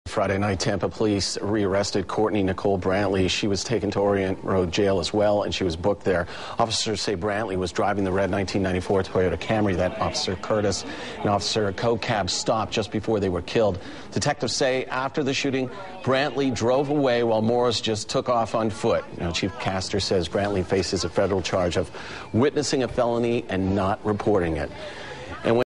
Friday night, Tampa police rearrested Cortnee Brantley. She was taken to Orient Road Jail as well, and she was booked there. Officers say Brantley was driving the red 1994 Toyota Camry that Officer Curtis and Officer Co-Cab stopped just before they were killed. Detectives say after the shooting, Brantley drove away while Morris just took off on foot. Now, Chief Castor says Brantley faces a federal charge of witnessing a felony and not reporting it. And when